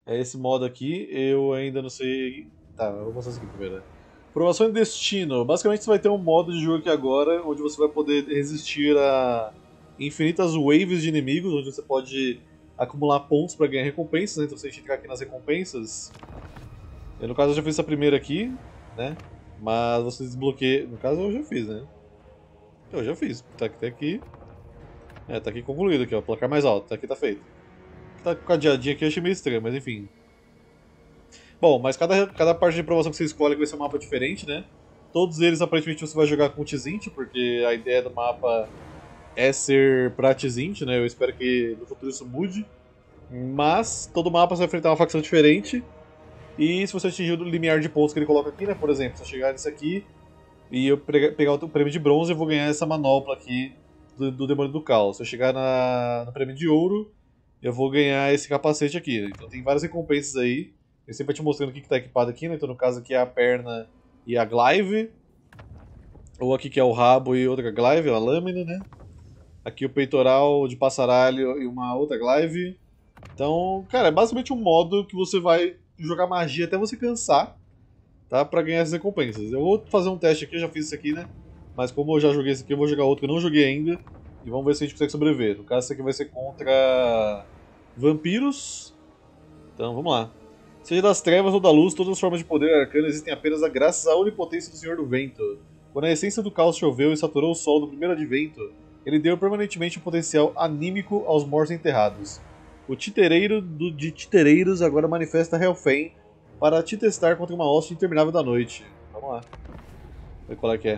É esse modo aqui, eu ainda não sei. Tá, eu vou mostrar isso aqui primeiro. Né? Provação de destino. Basicamente você vai ter um modo de jogo aqui agora, onde você vai poder resistir a infinitas waves de inimigos, onde você pode acumular pontos para ganhar recompensas, né? Então você clicar aqui nas recompensas. No caso eu já fiz essa primeira aqui, né? Mas você desbloqueia. No caso eu já fiz, né? Eu já fiz. Tá aqui. É, tá aqui concluído aqui, ó. Placar mais alto. Tá aqui, tá feito. Tá cadeadinho aqui, eu achei meio estranho, mas enfim. Bom, mas cada parte de promoção que você escolhe vai ser um mapa diferente, né? Todos eles aparentemente você vai jogar com o Tzint, porque a ideia do mapa é ser pra Tzint, né? Eu espero que no futuro isso mude. Mas todo mapa você vai enfrentar uma facção diferente. E se você atingir o limiar de pontos que ele coloca aqui, né? Por exemplo, se eu chegar nesse aqui e eu pegar o prêmio de bronze, eu vou ganhar essa manopla aqui do Demônio do Caos. Se eu chegar no prêmio de ouro, eu vou ganhar esse capacete aqui. Né? Então tem várias recompensas aí. Ele sempre vai te mostrando o que está equipado aqui, né? Então no caso aqui é a perna e a glaive. Ou aqui que é o rabo e outra glaive, a lâmina, né? Aqui o peitoral de passaralho e uma outra glaive. Então, cara, é basicamente um modo que você vai jogar magia até você cansar, tá? Pra ganhar essas recompensas. Eu vou fazer um teste aqui, eu já fiz isso aqui, né? Mas como eu já joguei esse aqui, eu vou jogar outro que eu não joguei ainda. E vamos ver se a gente consegue sobreviver. No caso, esse aqui vai ser contra vampiros. Então, vamos lá. Seja das trevas ou da luz, todas as formas de poder arcano existem apenas graças à onipotência do Senhor do Vento. Quando a essência do caos choveu e saturou o sol do primeiro advento, ele deu permanentemente um potencial anímico aos mortos enterrados. O titereiro de titereiros agora manifesta Helfen para te testar contra uma hoste interminável da noite. Vamos lá. Ver qual é que é.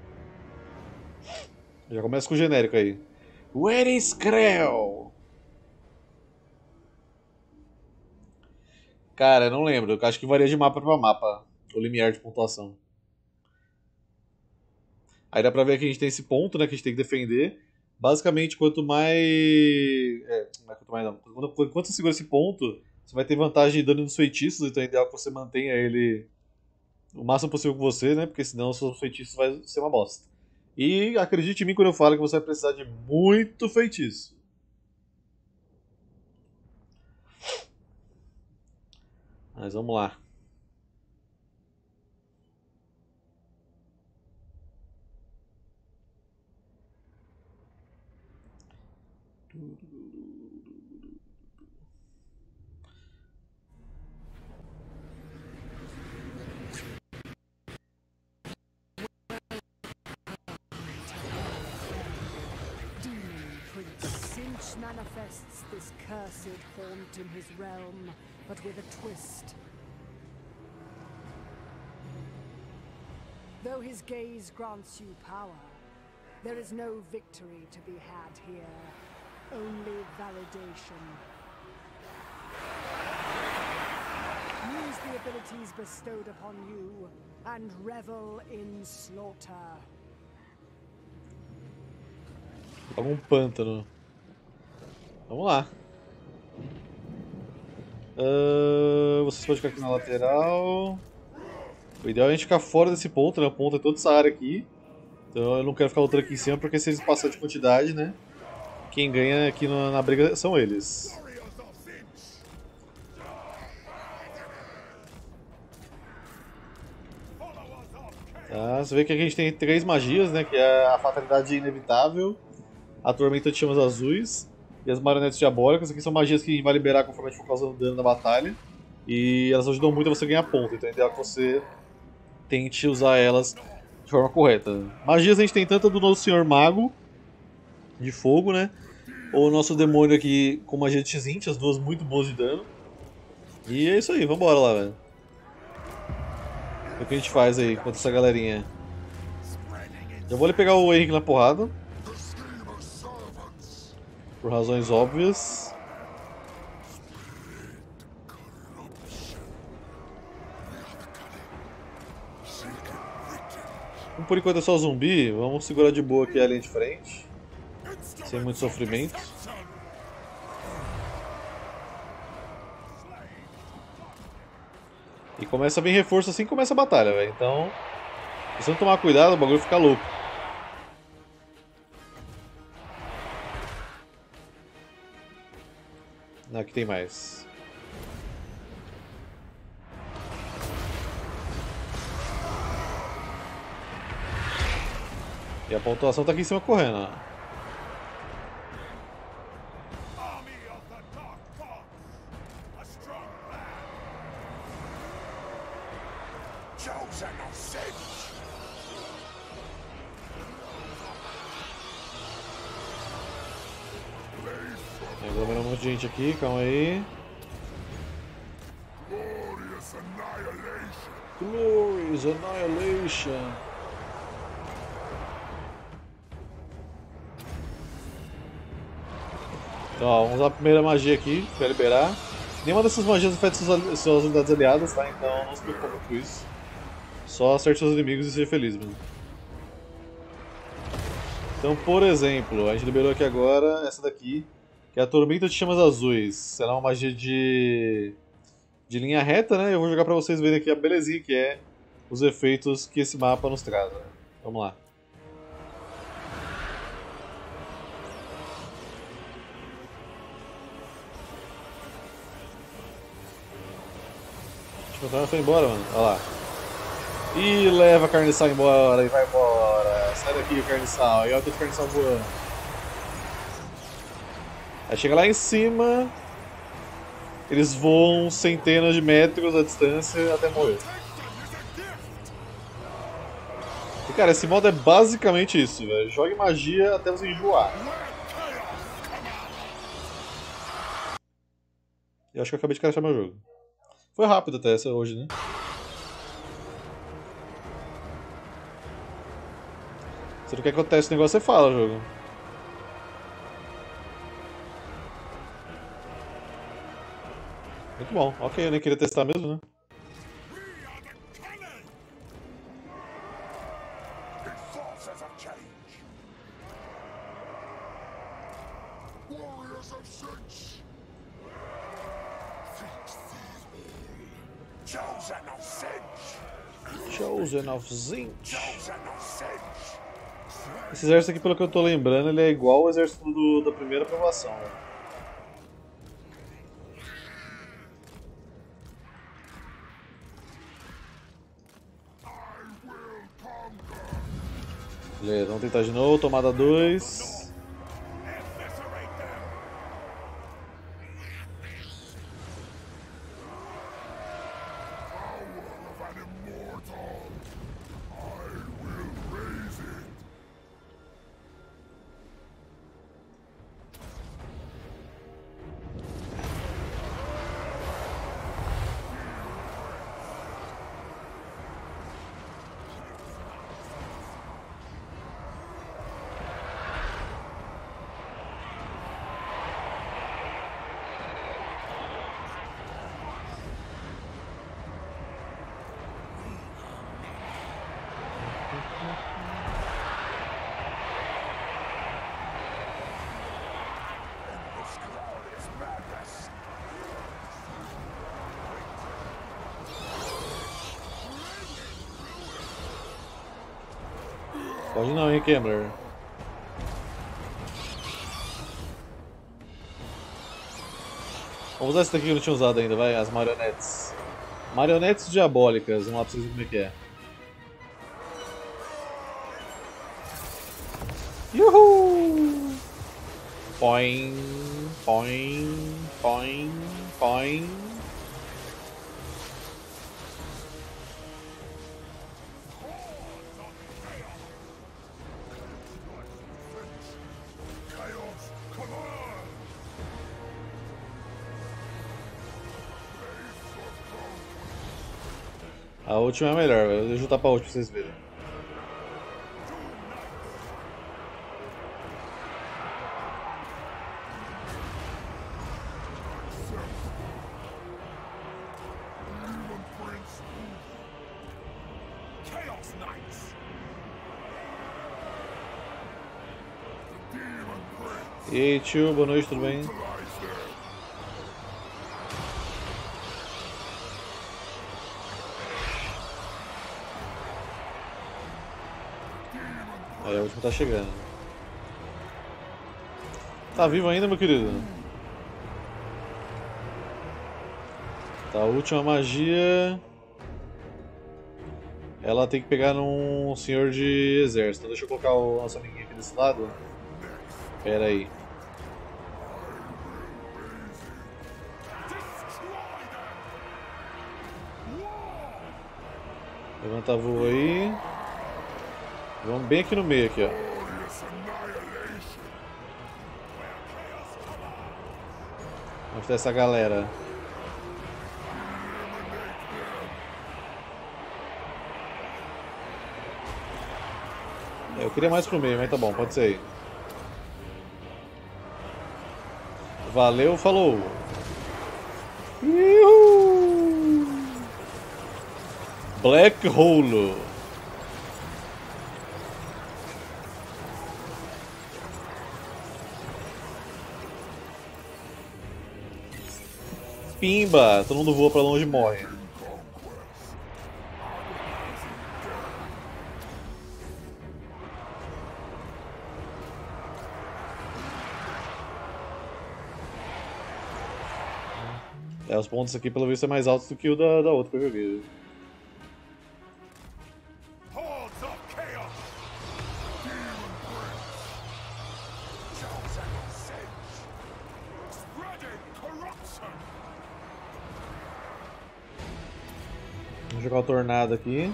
Já começa com o genérico aí. Where is Krell? Cara, eu não lembro. Eu acho que varia de mapa pra mapa. O limiar de pontuação. Aí dá pra ver que a gente tem esse ponto, né? Que a gente tem que defender. Basicamente, quanto mais. Quanto mais não. Quanto você segura esse ponto, você vai ter vantagem de dano nos feitiços. Então é ideal que você mantenha ele o máximo possível com você, né? Porque senão os seus feitiços vai ser uma bosta. E acredite em mim quando eu falo que você vai precisar de muito feitiço. Mas vamos lá. Demon Prince Sinch manifests this cursed haunt in his realm, but with a twist. Though his gaze grants you power, there is no victory to be had here, only validation. Use the abilities bestowed upon you and revel in slaughter. Logo um pântano. Vamos lá. Vocês podem ficar aqui na lateral. O ideal é a gente ficar fora desse ponto, né? O ponto é toda essa área aqui. Então eu não quero ficar lutando aqui em cima, porque se eles passarem de quantidade, né? Quem ganha aqui na briga são eles. Tá, você vê que aqui a gente tem três magias, né? Que é a fatalidade inevitável, a tormenta de chamas azuis e as marionetes diabólicas. Aqui são magias que vai liberar conforme a gente for causando dano na batalha. E elas ajudam muito a você ganhar ponto, então é ideal que você tente usar elas de forma correta. Magias a gente tem tanto do nosso Senhor Mago, de fogo, né? Ou o nosso demônio aqui com magia de Tzint, as duas muito boas de dano. E é isso aí, vambora lá, velho. O que a gente faz aí contra essa galerinha? Já vou ali pegar o Henrique na porrada. Por razões óbvias. Como por enquanto é só zumbi, vamos segurar de boa aqui a linha de frente. Sem muito sofrimento. E começa a vir reforço assim que começa a batalha, velho. Então, se você não tomar cuidado, o bagulho fica louco. Aqui tem mais. E a pontuação tá aqui em cima correndo, ó. Aglomerou um monte de gente aqui, calma aí. Glorious Annihilation. Então, ó, vamos usar a primeira magia aqui pra liberar. Nenhuma dessas magias afeta suas unidades aliadas, tá? Então não se preocupe com isso. Só acerte seus inimigos e seja feliz, mano. Então, por exemplo, a gente liberou aqui agora essa daqui, que é a Tormenta de Chamas Azuis. Será uma magia de linha reta, né? Eu vou jogar pra vocês verem aqui a belezinha que é os efeitos que esse mapa nos traz. Né? Vamos lá. Deixa eu foi embora, mano. Olha lá. E leva a carniçal embora e vai embora. Sai daqui, carniçal. E olha o carniçal voando. Aí chega lá em cima. Eles voam centenas de metros à distância até morrer. E cara, esse modo é basicamente isso, velho. Jogue magia até você enjoar. Eu acho que eu acabei de crashar meu jogo. Foi rápido até essa hoje, né? Se não quer que aconteça esse negócio, você fala, jogo. Muito bom. Ok, eu nem queria testar mesmo, né? Chosen of Zinch. Esse exército aqui, pelo que eu tô lembrando, ele é igual ao exército da primeira aprovação. Né? Beleza, vamos tentar de novo, tomada 2. Pode não, hein, Kemmler. Vamos usar esse daqui que eu não tinha usado ainda, vai, as marionetes. Marionetes diabólicas, vamos lá pra vocês verem como é que é. Yuhu! Poing, poing, poing, poing. A última é a melhor, velho. Deixa eu juntar pra última pra vocês verem. E aí, tio, boa noite, tudo bem? Aí a última tá chegando. Tá vivo ainda, meu querido? Tá, a última magia. ela tem que pegar num senhor de exército. Deixa eu colocar o nosso amiguinho aqui desse lado. Pera aí. Levanta voo aí. Vamos bem aqui no meio aqui, ó. Vamos ter essa galera. Eu queria mais pro meio, mas tá bom, pode ser aí. Valeu, falou! Uhul. Black Hole. Pimba! Todo mundo voa pra longe e morre. É, os pontos aqui pelo visto é mais altos do que o da outra que eu joguei. Vamos jogar o tornado aqui.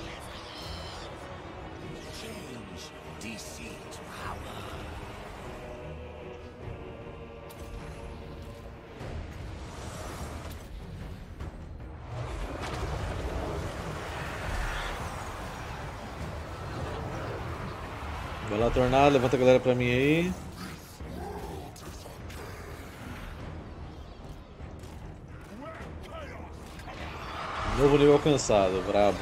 Vai lá, tornado, levanta a galera pra mim aí. Novo nível alcançado, brabo.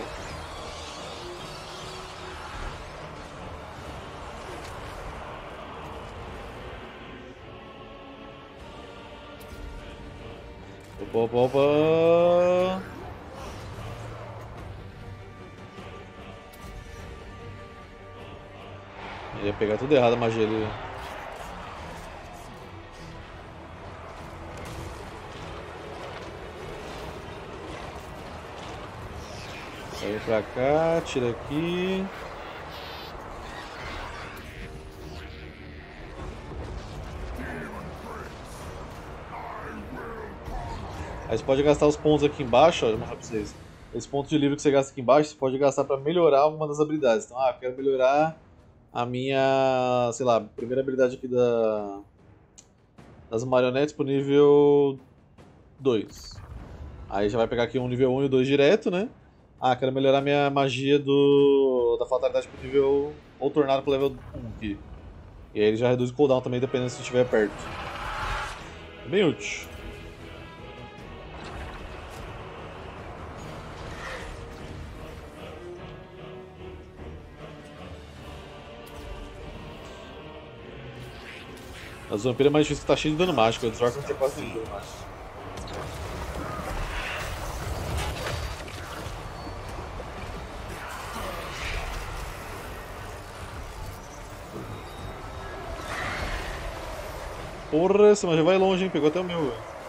Opa, opa, opa. Ia pegar tudo errado a magia ali. Sai pra cá, tira aqui. Aí você pode gastar os pontos aqui embaixo, ó, vou mostrar pra vocês. Esse ponto de livro que você gasta aqui embaixo, você pode gastar pra melhorar uma das habilidades. Então, eu quero melhorar a minha, sei lá, primeira habilidade aqui das marionetes pro nível 2. Aí já vai pegar aqui um nível 1 e o 2 direto, né? Quero melhorar minha magia da fatalidade pro nível, ou tornado pro level 1 aqui. E aí ele já reduz o cooldown também, dependendo se estiver perto. É bem útil. As vampiras é mais difícil que tá cheio de dano mágico, o Zork não tem quase nenhum dano mágico. Porra, essa magia vai longe, hein? Pegou até o meu.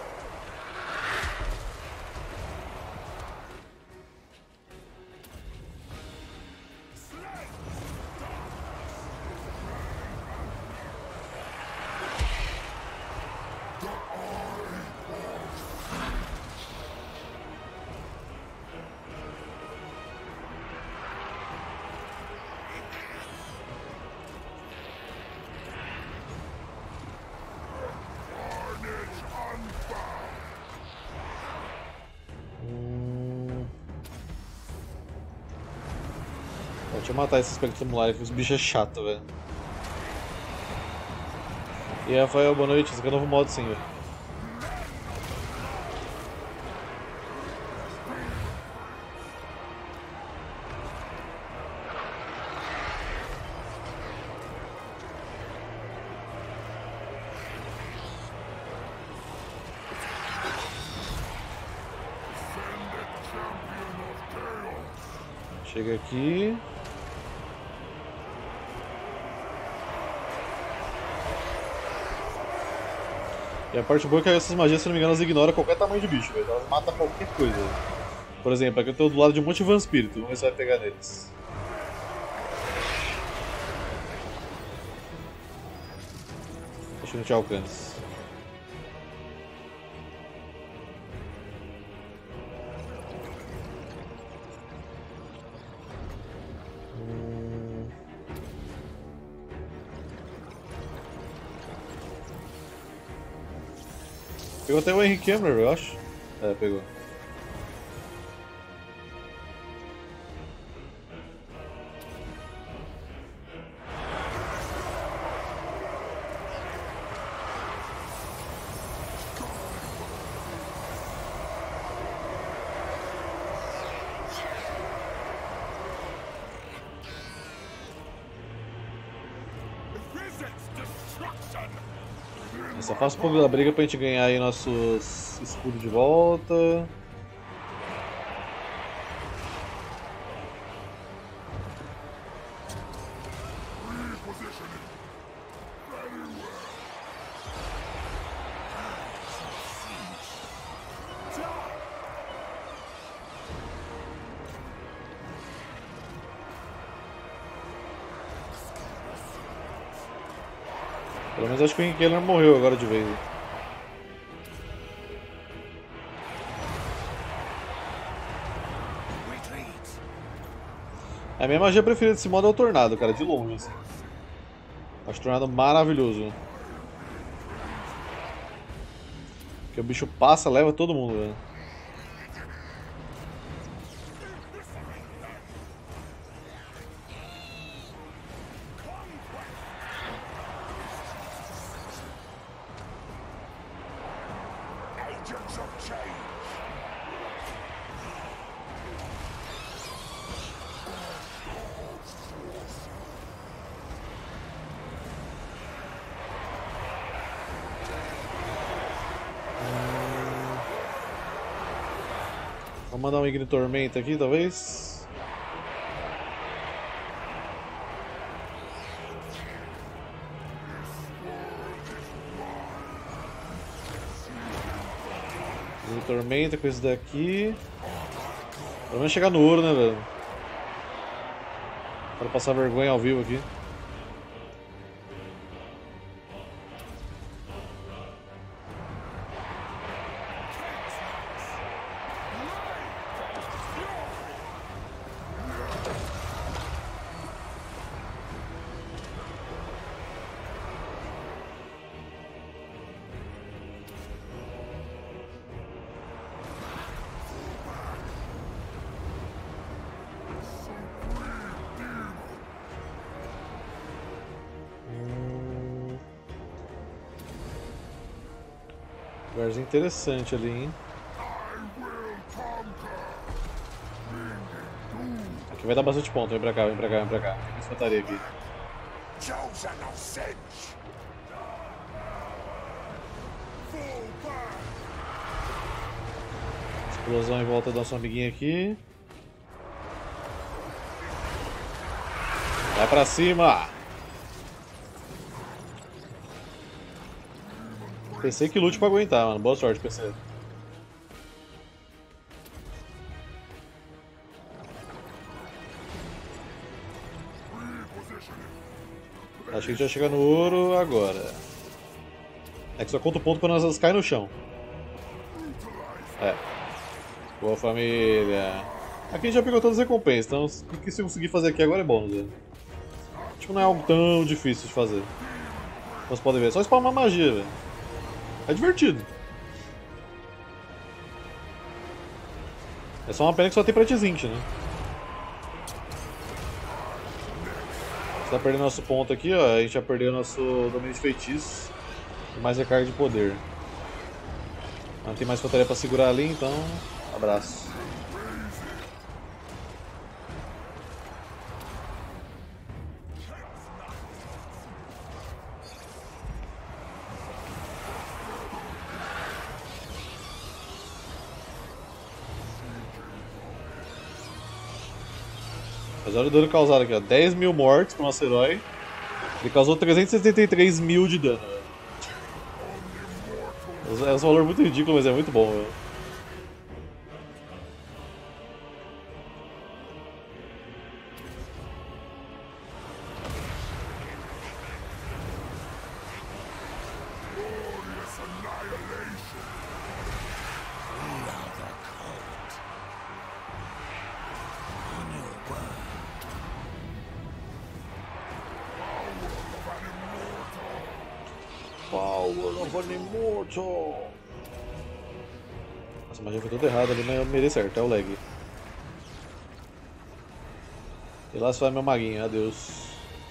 Deixa eu matar esse espectro que os bichos é chato, velho. E aí, Rafael, boa noite. Esse aqui é o novo modo, sim, velho. Chega aqui. E a parte boa é que essas magias, se não me engano, elas ignoram qualquer tamanho de bicho, velho. Elas matam qualquer coisa. Por exemplo, aqui eu tô do lado de um monte de Vampiro, vamos ver se vai pegar neles. Acho que não te alcance. Pegou até o Henry Cameron, eu acho. É, pegou. Só faço um pouco da briga pra gente ganhar aí nossos escudos de volta. Pelo menos acho que o Henry Cameron morreu agora de vez. A minha magia preferida desse modo é o Tornado, cara, de longe, assim. Acho o Tornado maravilhoso. Porque o bicho passa, leva todo mundo, velho. Vou mandar um Igni Tormenta aqui, talvez. Igni Tormenta com esse daqui. Pelo menos chegar no ouro, né, velho? Quero passar vergonha ao vivo aqui. Lugarzinho interessante ali, hein? Aqui vai dar bastante ponto, vem pra cá, vem pra cá, vem pra cá. Tem uma infantaria aqui. Explosão em volta do nosso amiguinho aqui. Vai pra cima! PC que lute pra aguentar, mano. Boa sorte, PC. Acho que a gente vai chegar no ouro agora. É que só conta o ponto quando elas caem no chão. É. Boa, família. Aqui a gente já pegou todas as recompensas, então o que se eu conseguir fazer aqui agora é bônus, né? Tipo, não é algo tão difícil de fazer. Como vocês podem ver, é só spamar magia, velho. É divertido. É só uma pena que só tem pra Tzint, né? Você tá perdendo nosso ponto aqui, ó. A gente já perdeu nosso domínio de feitiço. E mais recarga de poder. Não tem mais infantaria pra segurar ali, então. Abraço. Mas olha o dano causado aqui, ó. 10 mil mortes pro nosso herói. Ele causou 373 mil de dano, velho. É um valor muito ridículo, mas é muito bom, velho. Power of an Immortal. Nossa, a magia foi toda errada ali, mas eu mirei certo, é o lag. E lá se vai meu maguinho, adeus.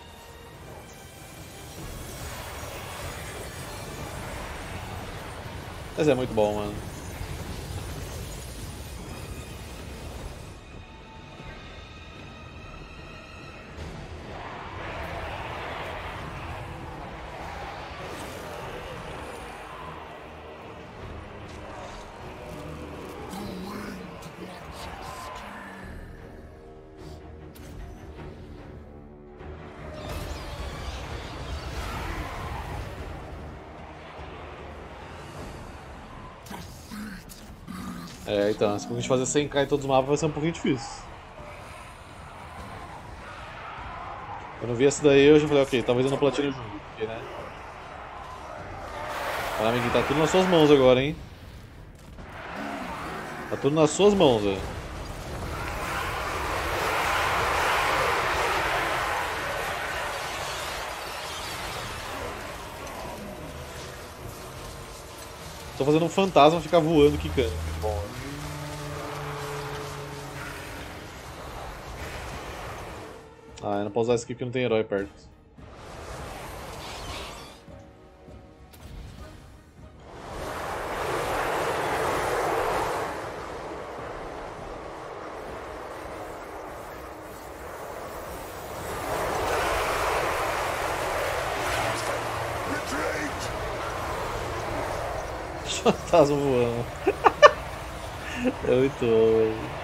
Mas é muito bom, mano. É, então, se a gente fazer 100k em todos os mapas vai ser um pouquinho difícil. Quando eu vi essa daí eu já falei, ok, talvez eu não platine o jogo, porque, né? Olha, amiguinho, tá tudo nas suas mãos agora, hein? Tá tudo nas suas mãos, velho. Tô fazendo um fantasma ficar voando, quicando. Muito bom, né? Ah, eu não posso usar esse aqui porque não tem herói perto. Fantasma voando. É muito bom, velho.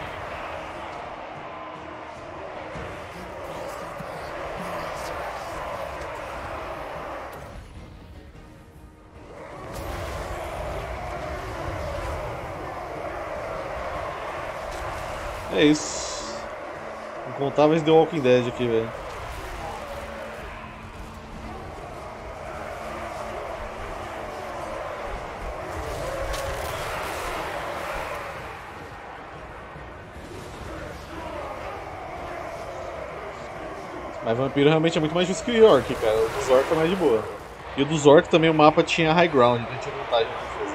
É isso. Incontáveis The Walking Dead aqui, velho. Mas vampiro realmente é muito mais difícil que o York, cara. O dos Orc é mais de boa. E o dos Orc também o mapa tinha high ground, então tinha vantagem na defesa.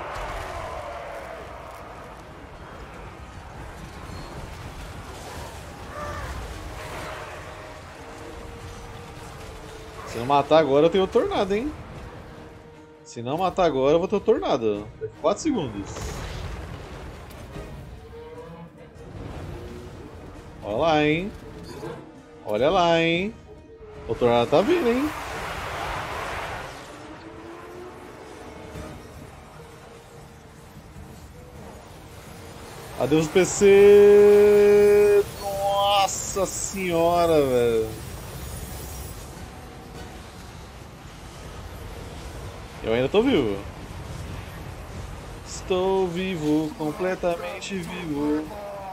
Se não matar agora eu tenho o tornado, hein? Se não matar agora eu vou ter o tornado. 4 segundos. Olha lá, hein? Olha lá, hein? O tornado tá vindo, hein? Adeus PC! Nossa senhora, velho! Eu ainda tô vivo. Estou vivo, completamente vivo.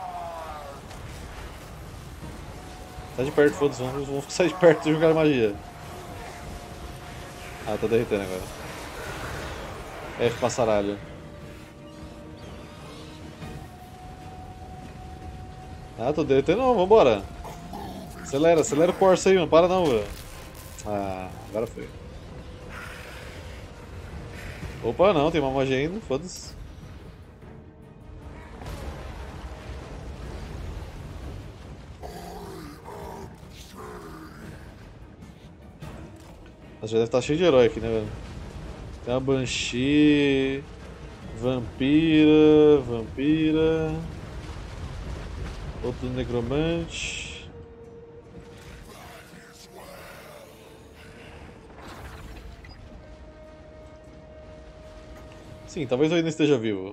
Sai de perto, foda-se, vamos sair de perto e jogar magia. Ah, tá derretendo agora. F passaralho. Ah, tô derretendo não, vambora. Acelera, acelera o Corsa aí, mano, para não, velho. Ah, agora foi. Opa, não, tem uma magia ainda, foda-se. Já deve estar cheio de herói aqui, né, velho? Tem uma Banshee, Vampira, Vampira, outro Necromante. Sim, talvez eu ainda esteja vivo.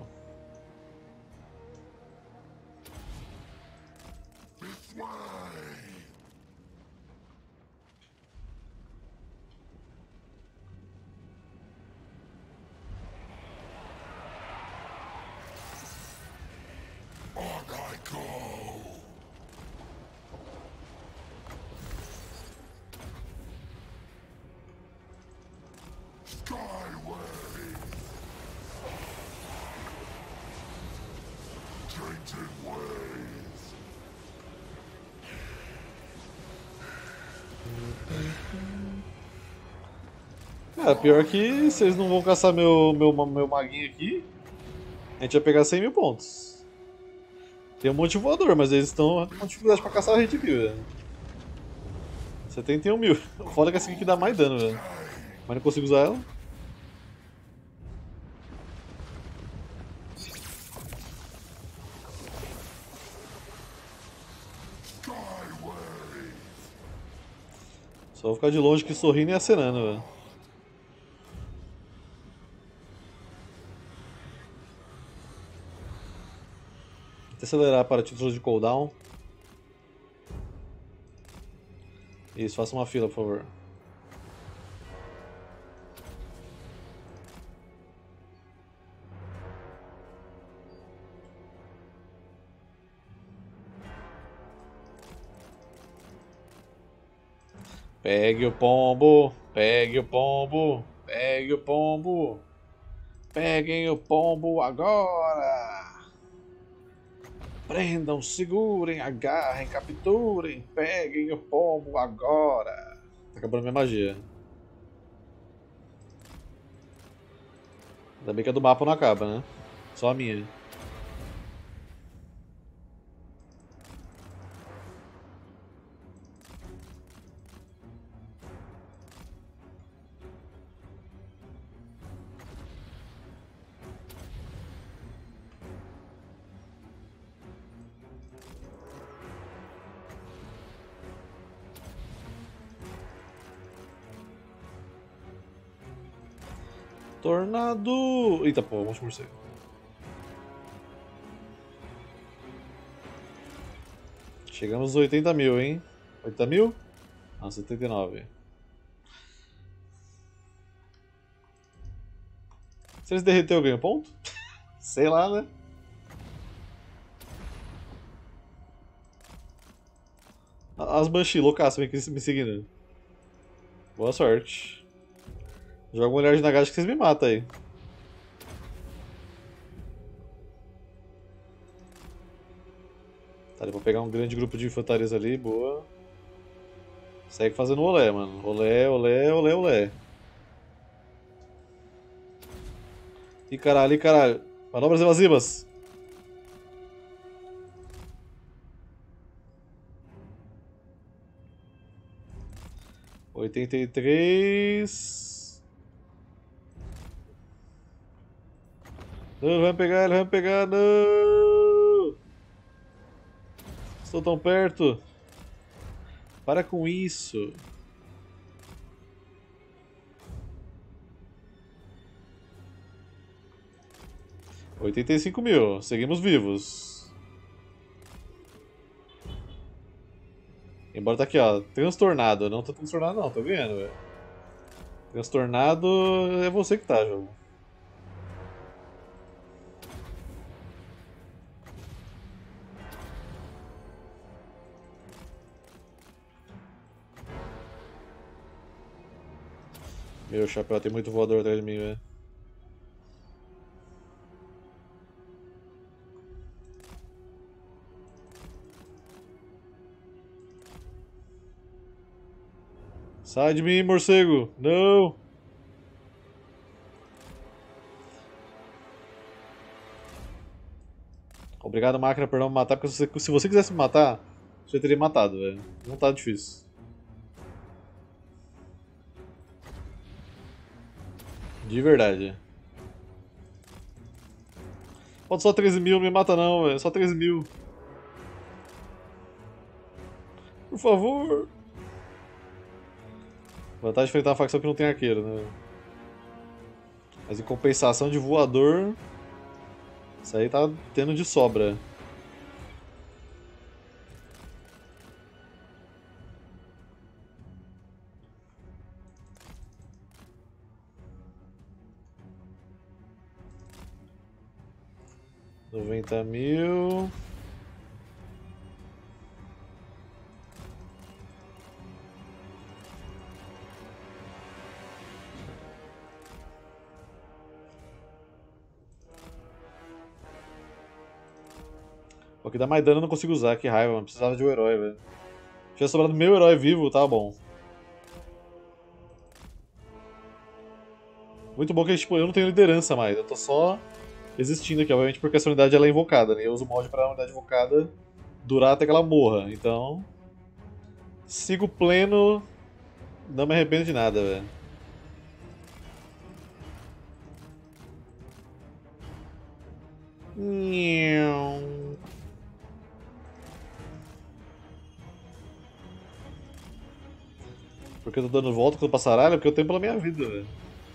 É, pior que se eles não vão caçar meu maguinho aqui, a gente vai pegar 100 mil pontos. Tem um monte de voador, mas eles estão com dificuldade pra caçar a gente aqui, velho. 71 mil. O foda é que essa aqui dá mais dano, velho. Mas não consigo usar ela. Só vou ficar de longe aqui sorrindo e acenando, velho. Vou acelerar para títulos de cooldown. Isso, faça uma fila, por favor. Pegue o pombo, pegue o pombo, pegue o pombo. Peguem o pombo agora! Prendam, segurem, agarrem, capturem, peguem o pombo agora! Tá acabando minha magia. Ainda bem que a do mapa não acaba, né? Só a minha. Tornado! Eita pô, vamos morcego. Chegamos aos 80 mil, hein? 80 mil? Não, 79. Se eles derreter eu ganho ponto? Sei lá, né? As Banshee, loucaço, vem aqui me seguindo. Boa sorte. Joga uma olhada na gacha que vocês me matam aí. Tá, vou pegar um grande grupo de infantarias ali, boa. Segue fazendo olé, mano. Olé, olé, olé, olé. Ih, caralho, ih, caralho. Manobras evasivas. Oitenta e três. Não, ele vai me pegar, ele vai me pegar, não! Estou tão perto. Para com isso. $85.000. Seguimos vivos. Embora tá aqui, ó. Transtornado. Não tô transtornado, não. Tô ganhando, velho. Transtornado é você que tá, jogo. Meu chapéu, tem muito voador atrás de mim, velho. Sai de mim, morcego! Não! Obrigado, máquina, por não me matar, porque se você quisesse me matar, você teria matado, velho. Não tá difícil. De verdade. Falta só 13 mil, não me mata não, velho. Só 13 mil. Por favor. Vantagem de enfrentar uma facção que não tem arqueiro, né? Mas em compensação de voador, isso aí tá tendo de sobra. $90.000. O que dá mais dano eu não consigo usar, que raiva, mano. Precisava de um herói, velho. Se tivesse sobrado meu herói vivo, tá bom. Muito bom que tipo, eu não tenho liderança mais, eu tô só existindo aqui, obviamente porque essa unidade ela é invocada, né? Eu uso o mod pra unidade invocada durar até que ela morra, então. Sigo pleno, não me arrependo de nada, velho. Porque eu tô dando volta com o passaralho? Porque eu tenho pela minha vida, velho.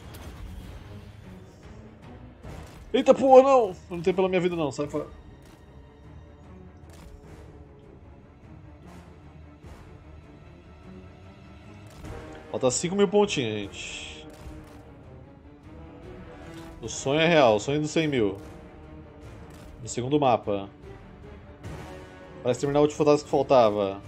Eita porra, não! Eu não tenho pela minha vida, não, sai fora. Falta 5.000 pontinhos, gente. O sonho é real, o sonho dos 100.000. No segundo mapa. Parece terminar o último fantasma que faltava.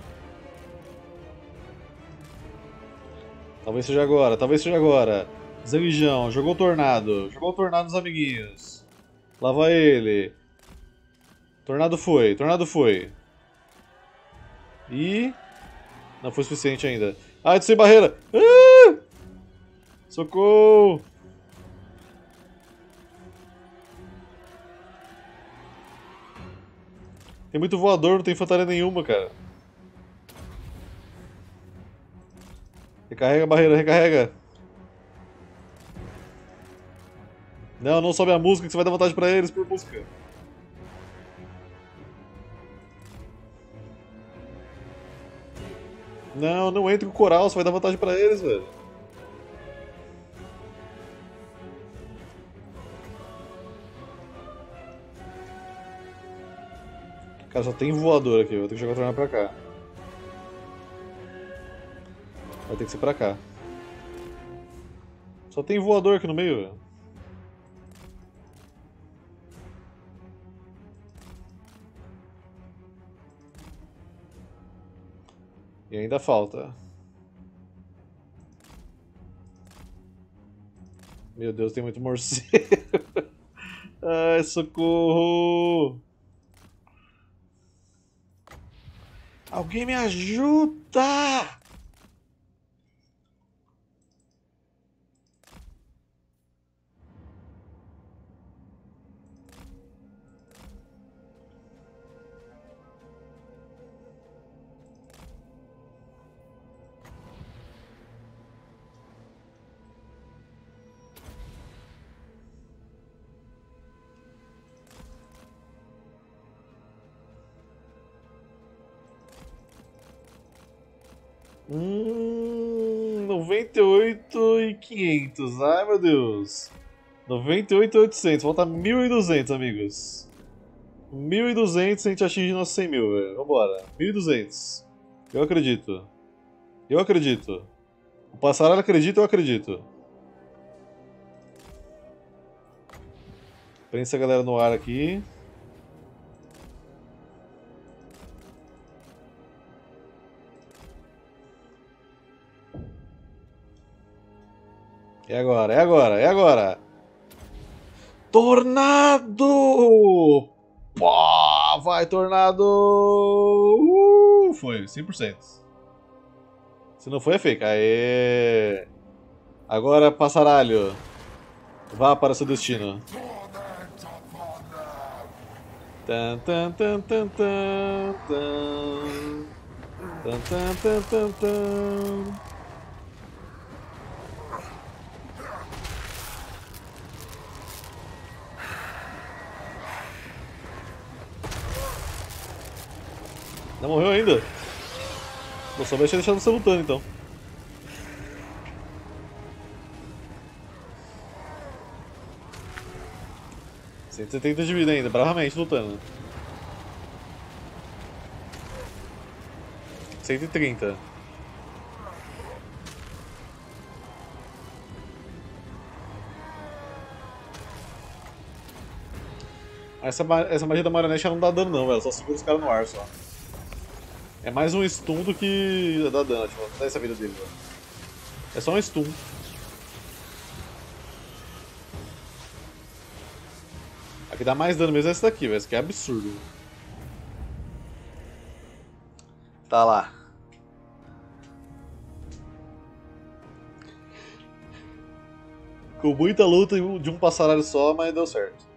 Talvez seja agora, talvez seja agora. Zanguijão, jogou o tornado. Jogou o tornado nos amiguinhos. Lá vai ele. Tornado foi, tornado foi. E... não foi suficiente ainda. Ai, tô sem barreira! Ah! Socorro! Tem muito voador, não tem infantaria nenhuma, cara. Recarrega a barreira, recarrega. Não, não sobe a música que você vai dar vantagem pra eles por música. Não, não entre com o coral, você vai dar vantagem pra eles, velho. Cara, só tem voador aqui, vou ter que jogar o tornado pra cá. Vai ter que ser pra cá. Só tem voador aqui no meio, velho. E ainda falta. Meu Deus, tem muito morcego. Ai, socorro! Alguém me ajuda! Hum, 98.500. Ai, meu Deus. 98.800. Falta 1.200, amigos. 1.200 a gente atinge nossos 100.000, velho. Vambora. 1.200. Eu acredito. Eu acredito. O passaralho acredita, eu acredito. Prensa a galera no ar aqui. É agora, é agora, é agora. Tornado! Pô, vai, Tornado! Foi, 100%. Se não foi, é fake. Aê! Agora, passaralho. Vá para seu destino. Tan, tan, tan, tan, tan, tan. Tan, tan, tan, tan, tan. Não morreu ainda? Vou só deixar você lutando então. Você tem de vida ainda, bravamente lutando. 130. Essa magia da marionete não dá dano não, velho. Só segura os caras no ar só. É mais um stun do que dá dano, tipo, dá essa vida dele, velho. É só um stun. A que dá mais dano mesmo é essa daqui, velho. Essa aqui é absurdo. Tá lá. com muita luta de um passarário só, mas deu certo.